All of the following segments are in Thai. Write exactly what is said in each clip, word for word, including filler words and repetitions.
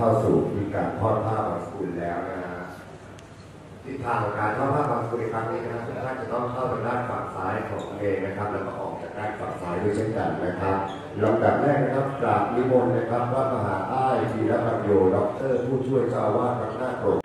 เข้าสู่มีการทอดผ้าบางสกุลแล้วนะฮะทิศทางของการทอดผ้าบางสกุลในครั้งนี้นะครับทุกท่านจะต้องเข้าทางด้านฝั่งซ้ายของตัวเองนะครับแล้วก็ออกจากด้านฝั่งซ้ายด้วยเช่นกันนะครับลำดับแรกนะครับกราบนิมนต์นะครับพระมหาอ้ายธีรปัญโยด็อกเตอร์ผู้ช่วยเจ้าอาวาสวัดหน้าโปร่ง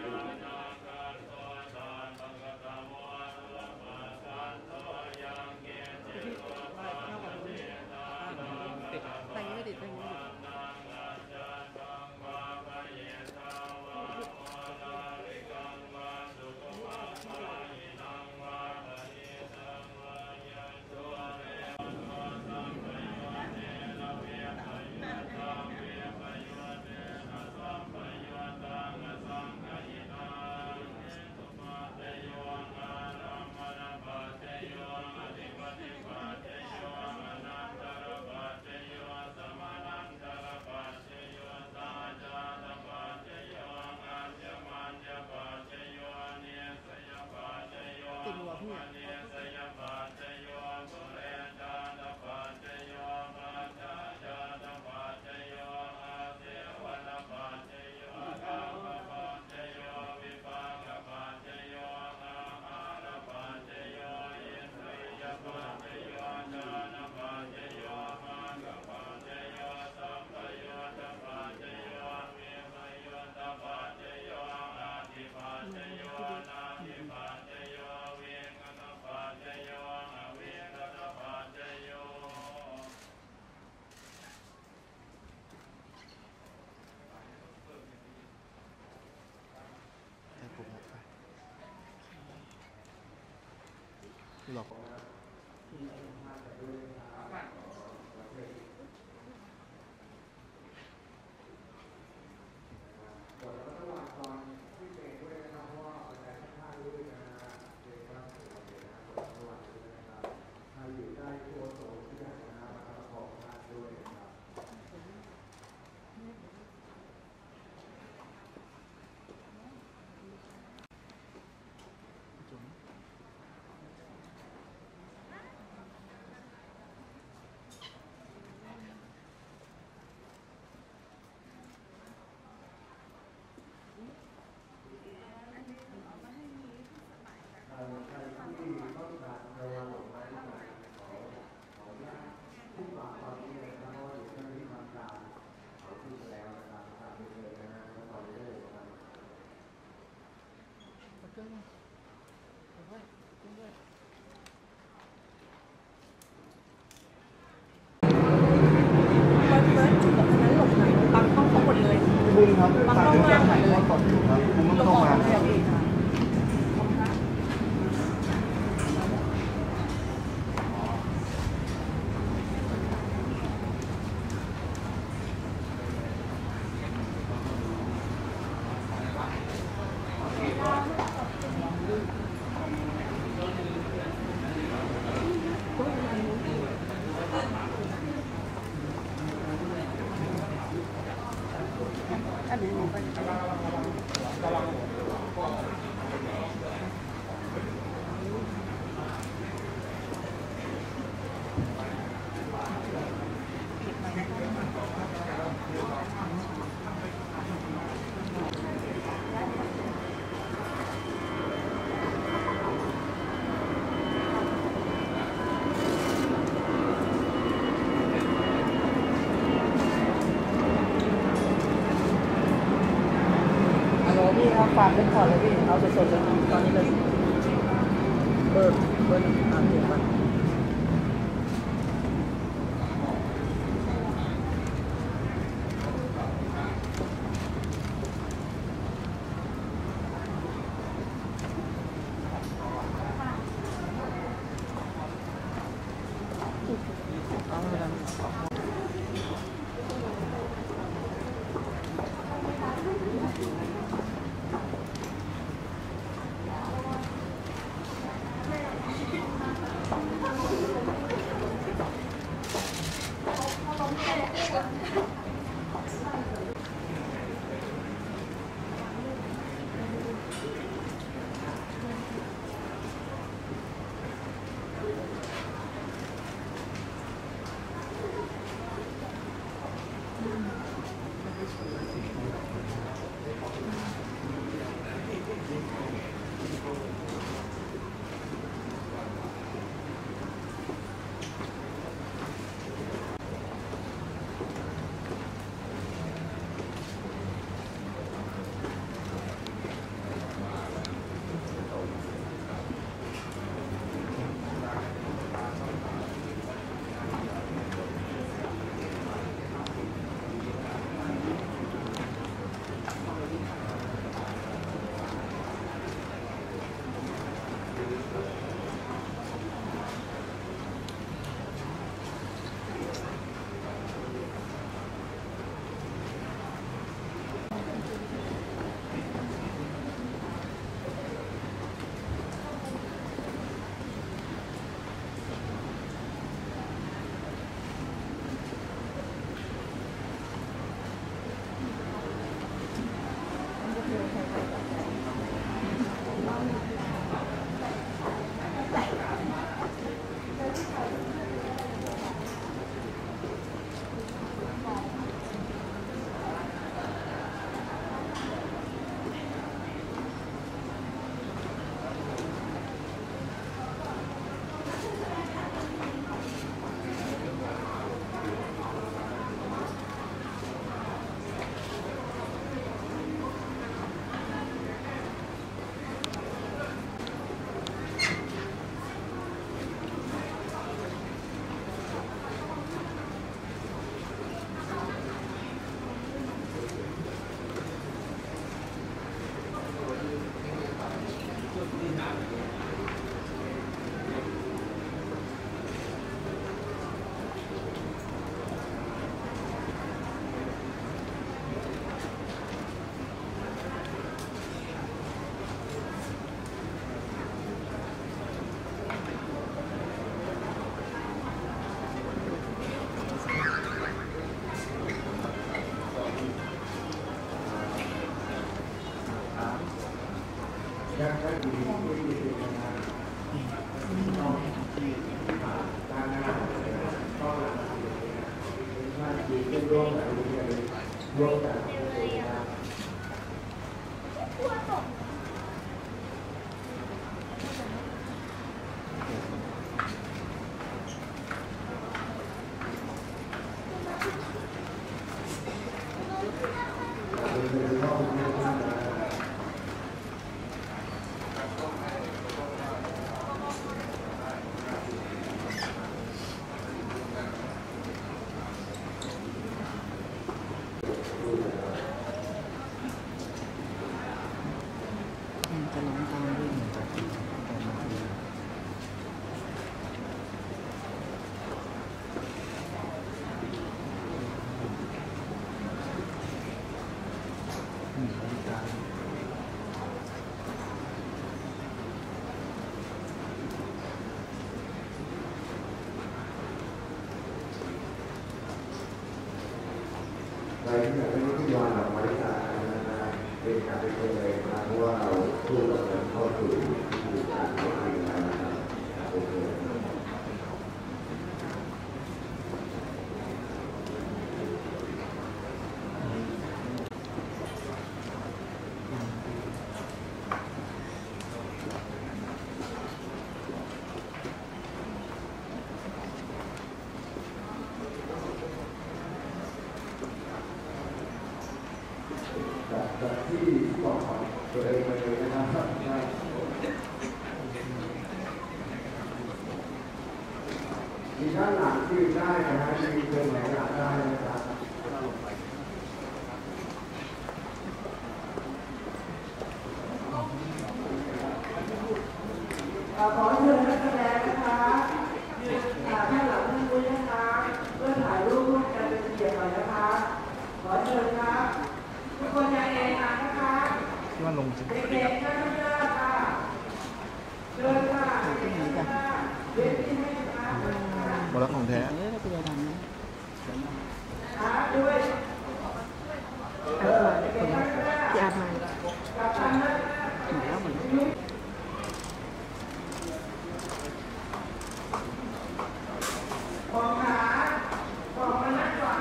หลอกบุญครับบางต้องมาหมดเลยก่อนอยู่ครับบุญต้องมาฝากเป็นพอร์ตเลยพี่เอาสดๆเลยตอนนี้เลยเบอร์เบอร์อ่านเสียงมันเอาเลยนะร่วมกับร่วมกันนะครับจะร้องตามด้วยในที่ไหนไม่รู้ที่วานออกมาที่ตาเป็นการเป็นตัวเองนะเพราะว่าเราสู้กับมันเข้าสู่สู่การเป็นจริงนะครับโอเคจากที่บอกของตัวเองไปเลยนะครับมีด้านหลังที่ได้นะฮะมีเพื่อนไหนหลังได้นะครับขอเชิญนักแสดงนะคะท่านหลังท่านคุยนะคะเพื่อถ่ายรูปร่วมกันเป็นเกียรติหน่อยนะคะ ขอเชิญครับทุกคนใจเย็นนะคะเด็กๆนั่งเยอะค่ะเชิญค่ะเด็กๆค่ะเด็กที่ให้ค่ะหมดแล้วของแท้เออเราไปเลยดังนะค่ะด้วยเออคนที่อาบมากับท่านนะหมดแล้วหมดแล้วขอบขาขอบมานั่งก่อน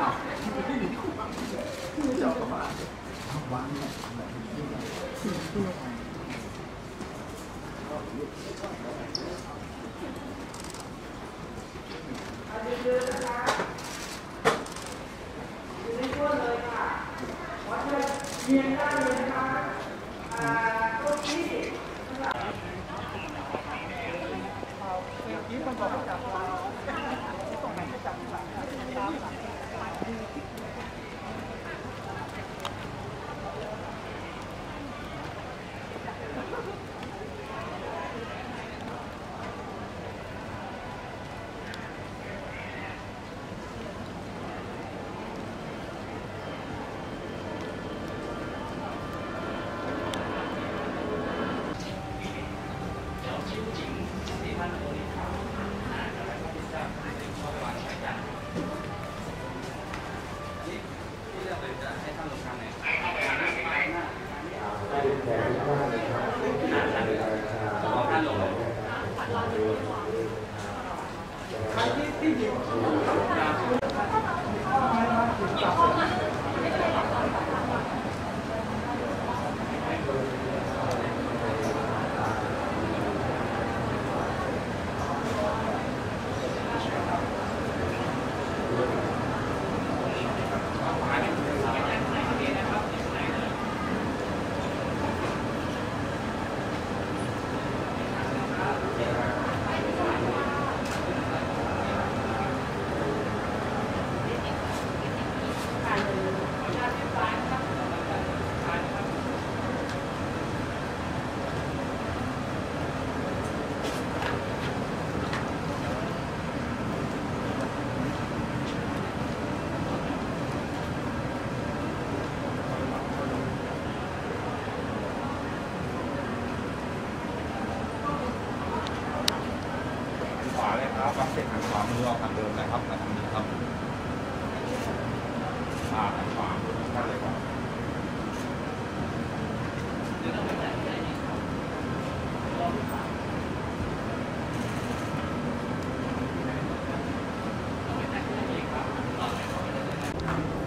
อันนี้คือนะคะอยู่ในช่วงเลยค่ะขอเชิญเรียนได้เลยนะคะอ่าต้นที่ขวาเลยครับวางเสร็จทางขวามือออกทางเดิมนะครับมาทางนี้ครับอ่าทางขวาด้านเลยครับข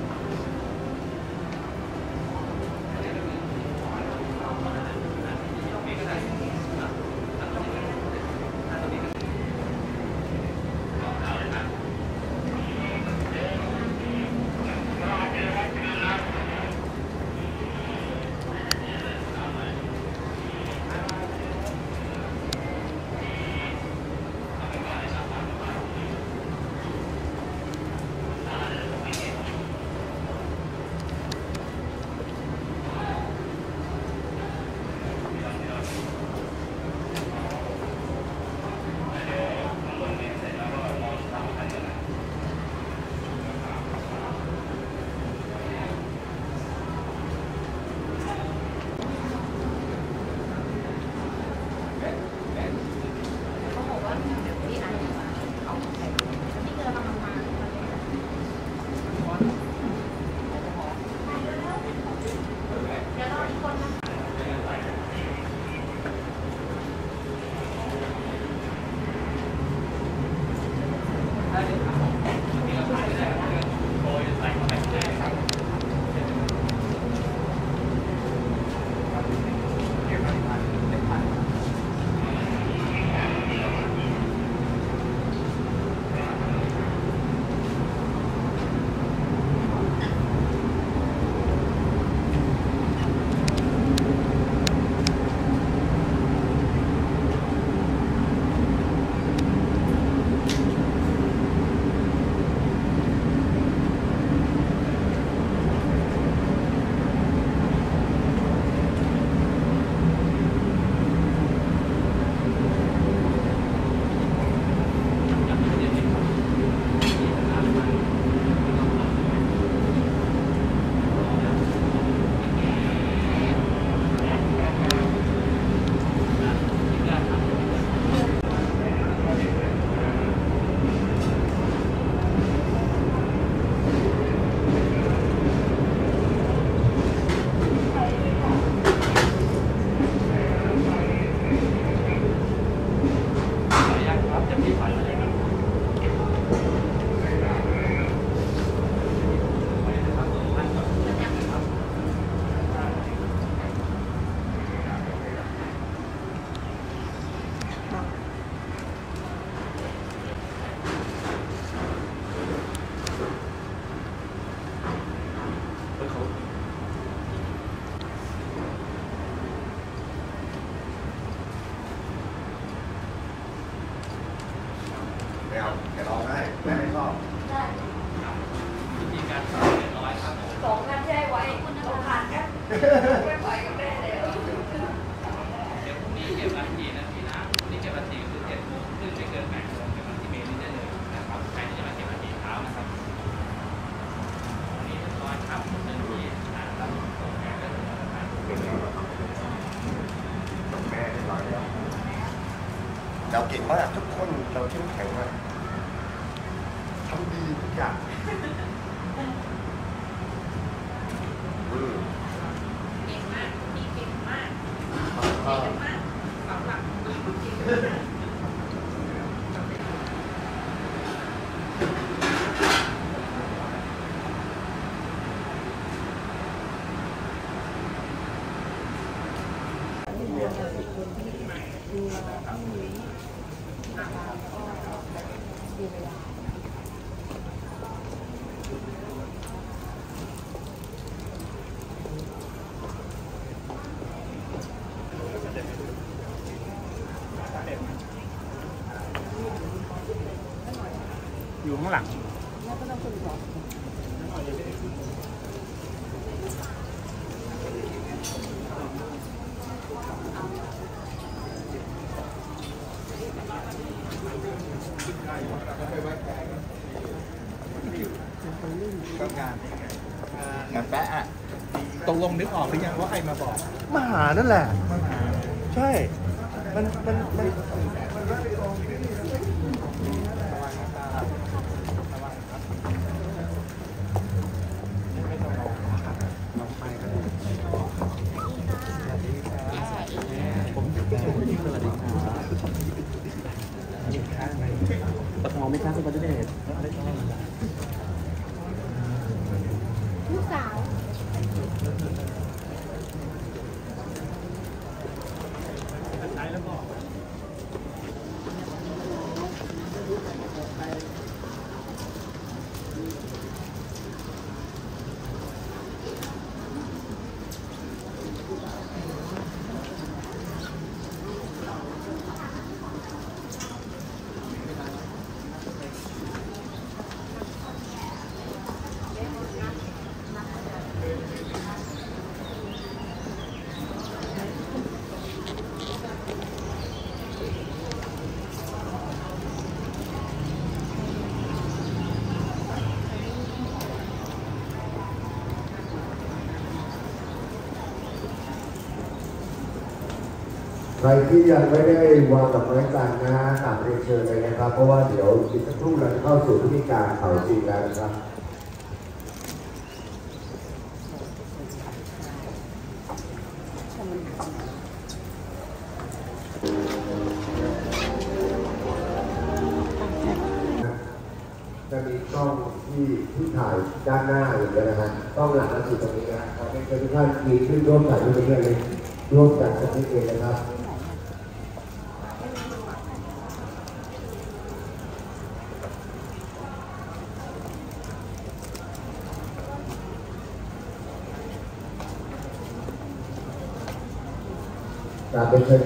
ไม่เอาแกร้องให้แม่ไม่ชอบได้วิธีการสอนเรียบร้อยครับสองพันแช่ไว้สองพันครับไม่ไหวกับแม่แล้วเดี๋ยวพรุ่งนี้เก็บวันทีนะพี่นะพรุ่งนี้เก็บวันทีคือเจ็ดโมงครึ่งไม่เกินแปดโมงเก็บวันที่เมล์นี้ได้เลยนะครับใครที่จะมาเก็บวันทีเช้านะครับวันนี้เรียบร้อยครับเรื่องที่นะครับส่งแม่ได้เลยนะครับแม่เรียบร้อยแล้วเราเก่งมากทุกคนเราเข้มแข็งมากทำดีทุกอย่างอืมเก่งมากพี่เก่งมากเก่งมากฝังหลักเก่งมากอยู่ข้างหลังก็งานงานแปะอะตกลงนึกออกหรือยังว่าใครมาบอกมาหานั่นแหละมาหาใช่ มัน มัน มันผมจะไปชมที่สวัสดีครับปะทองไม่ครับคุณประเดชลูกสาวใช้แล้วบอกใครที่ยังไม่ได้วางดอกไม้จันทร์นะกราบเรียนเชิญเลยนะครับ เพราะว่าเดี๋ยวอีกสักครู่เราจะเข้าสู่พิธีการเผาจริงแล้วนะครับจะมีกล้องที่ที่ถ่ายด้านหน้าอยู่แล้วนะฮะกล้องหลังก็อยู่ตรงนี้นะขอให้ทุกท่านมีขึ้นร่วมถ่ายรูปกันเลยร่วมกันสักนิดเองนะครับการเป็นเชิญ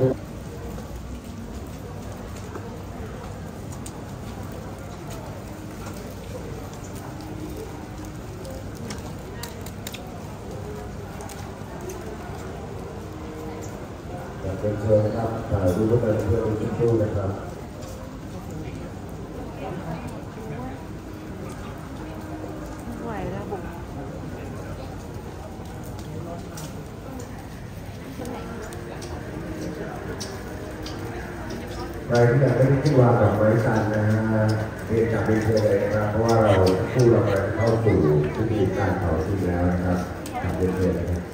เป็นเชิญนะครับถ่ายรูปกันเพื่อเป็นชุดตู้นะครับไหวแล้วบุ๋มใครที่อยากได้ที่วางดอกไม้จันทร์นะฮะเรียนจากเป็นเชิญเลยนะครับเพราะว่าเราผู้เราเข้าสู่พิธีการเผาจริงแล้วนะครับทำเป็นเชิญนะครับ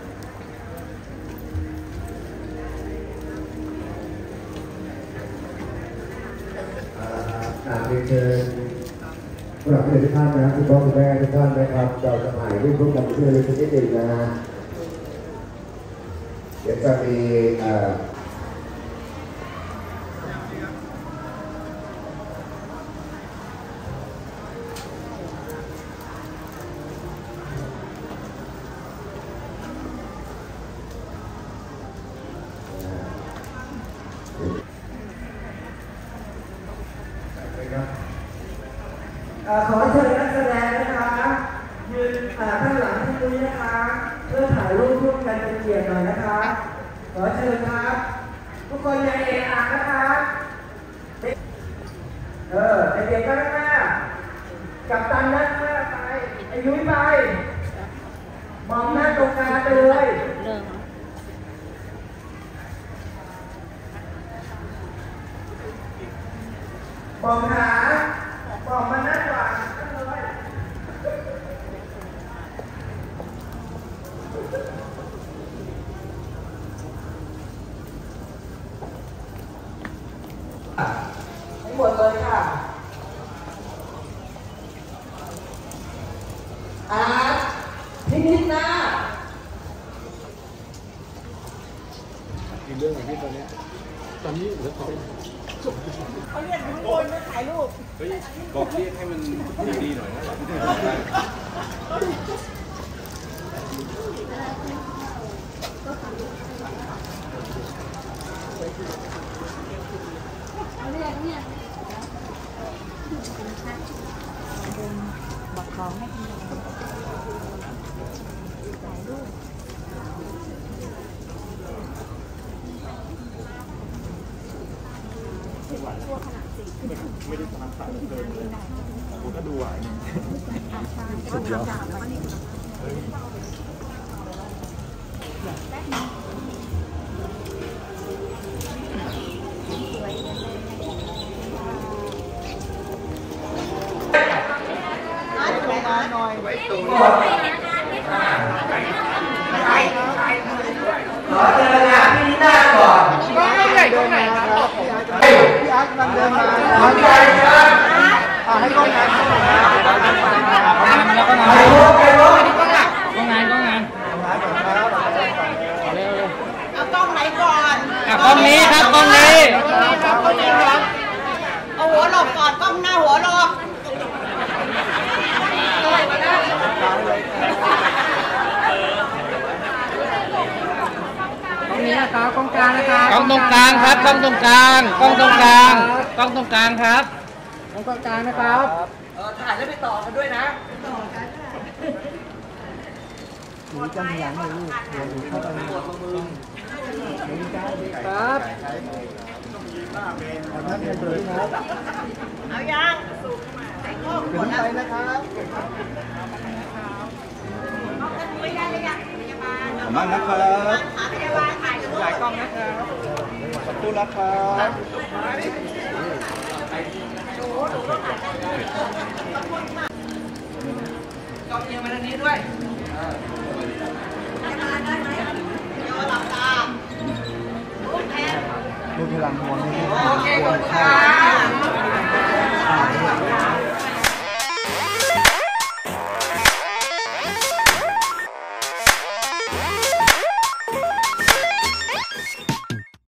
การเรียนเชิญผู้หลักผู้ใหญ่ทุกท่านนะครับคุณพ่อคุณแม่ทุกท่านนะครับเราจะถ่ายรูปร่วมกันเพื่อเรียนนิดนึงนะฮะเดี๋ยวจะมีขอเชิญนักแสดงนะคะยืนข้างหลังที่นี้นะคะเพื่อถ่ายรูปร่วมกันเป็นเกียรติหน่อยนะคะขอเชิญครับทุกคนอย่าเอะอะนะคะเออเด็กๆก็นั่งหน้ากับตันนั่งหน้าไปอายุไปมองหน้าตรงกลางไปเลยมองหาบอกมาหน้าหวานเลยทั้งหมดเลยค่ะอาร์ตพินิจนะมีเรื่องอะไรที่ตอนนี้ตอนนี้เหลือเขาเขาเรียกทุกคนมาถ่ายรูปเฮ้ยบอกเรียกให้มันดีๆหน่อยนะบอกของให้คุณถ่ายรูปไม่ได้ตามสายเลยผมก็ดูอ่ะสุดยอดหน่อยขอเจอนะพี่หน้าก่อนก็ไม่ใหญ่ตรงไหนครับพี่อาร์ตกำลังเดินมาขอใจครับให้กล้องงานกล้องงานกล้องงานแล้วก็งานไปรู้ไปรู้กล้องงานกล้องงานกล้องงานเร็วเอากล้องไหนก่อนกล้องนี้ครับกล้องนี้ครับกล้องนี้ครับเอาหัวหลบก่อนกล้องหน้าหัวหลบตรงนี้นะครับกล้องกลางนะครับกล้องตรงกลางครับกล้องตรงกลางกล้องตรงกลางกล้องตรงกลางครับกล้องตรงกลางนะครับเออถ่ายแล้วไปต่อกันด้วยนะต่อกันถือจำหลังเลยลูกเดี๋ยวเข้าไปครับเอายังกดไปนะครับไม่ได้เลยยังพยาบาลขอบคุณนะครับพยาบาลถ่ายหลายกล้องนะครับขอบคุณนะครับกล้องเอียงมาทางนี้ด้วยพยาบาลได้ไหมโยหลับตาโอเคดูพลังหัวนี่โอเคขอบคุณค่ะ